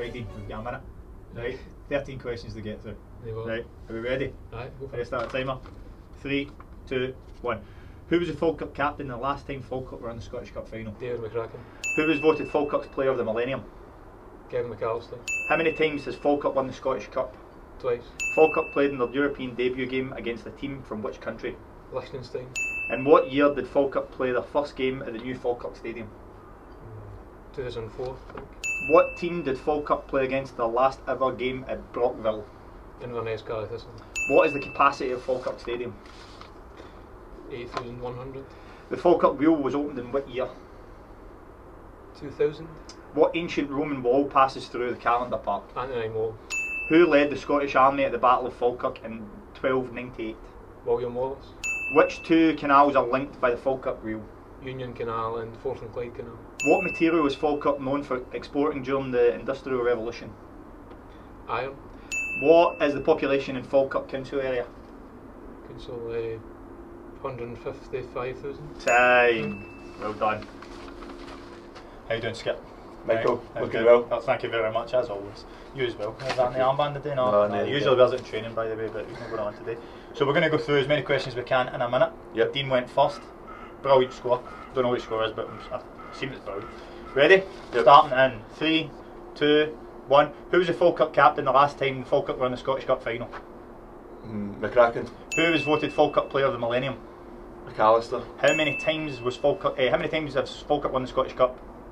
Dean, we've got a minute. Right, 13 questions to get through. Right, are we ready? Aye, go for Ready to it. start the timer? 3, 2, 1. Who was the Falkirk captain the last time Falkirk were in the Scottish Cup final? David McCracken. Who was voted Falkirk's player of the millennium? Kevin McAllister. How many times has Falkirk won the Scottish Cup? Twice. Falkirk played in their European debut game against a team from which country? Liechtenstein. In what year did Falkirk play their first game at the new Falkirk Stadium? 2004, I think. What team did Falkirk play against their last ever game at Brockville? Inverness Cardiff Thistle. What is the capacity of Falkirk Stadium? 8,100. The Falkirk Wheel was opened in what year? 2000. What ancient Roman wall passes through the Calendar Park? Antonine Wall. Who led the Scottish Army at the Battle of Falkirk in 1298? William Wallace. Which two canals are linked by the Falkirk Wheel? Union Canal and Forth and Clyde Canal. What material was Falkirk known for exporting during the Industrial Revolution? Iron. What is the population in Falkirk Council area? Council 155,000. Time. Well done. How you doing, Skip? Michael, Right, looking good. well. Thank you very much, as always. You as well. Is that the armband today? No, No, no, no, he usually wears it in training, by the way, but he's not going on today. So we're going to go through as many questions as we can in a minute. Yep. Dean went first. Brilliant score. Don't know what his score is, but I assume it's brilliant. Ready? Yep. Starting in 3, 2, 1. Who was the Falkirk captain the last time Falkirk were in the Scottish Cup final? McCracken. Who was voted Falkirk player of the millennium? McAllister. How many times has Falkirk won the Scottish Cup?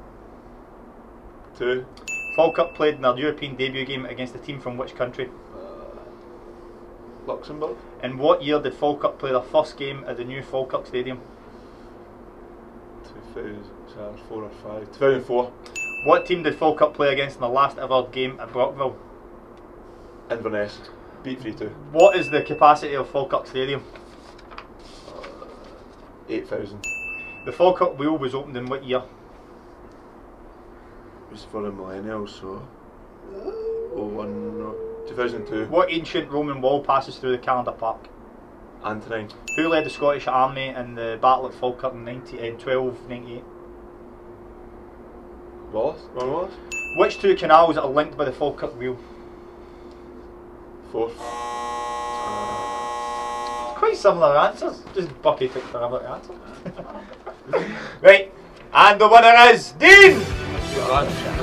2. Falkirk played in their European debut game against a team from which country? Luxembourg. In what year did Falkirk play their first game at the new Falkirk Stadium? 2004 or 5. 2004. What team did Falkirk play against in their last ever game at Brockville? Inverness. Beat 3-2. What is the capacity of Falkirk Stadium? 8,000. The Falkirk Wheel was opened in what year? It was for the millennials, so 2002. What ancient Roman wall passes through the Calendar Park? Antonine. Who led the Scottish Army in the Battle of Falkirk in 1298? Wallace? Ron Wallace? Which two canals are linked by the Falkirk Wheel? Forth. Quite similar answers, just Bucky took forever to answer. Right, and the winner is Dean!